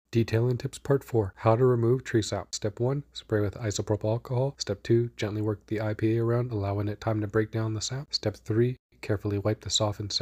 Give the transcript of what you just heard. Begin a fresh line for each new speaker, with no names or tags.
Detailing tips part 4, how to remove tree sap. Step 1, spray with isopropyl alcohol. Step 2, gently work the IPA around, allowing it time to break down the sap. Step 3, carefully wipe the softened sap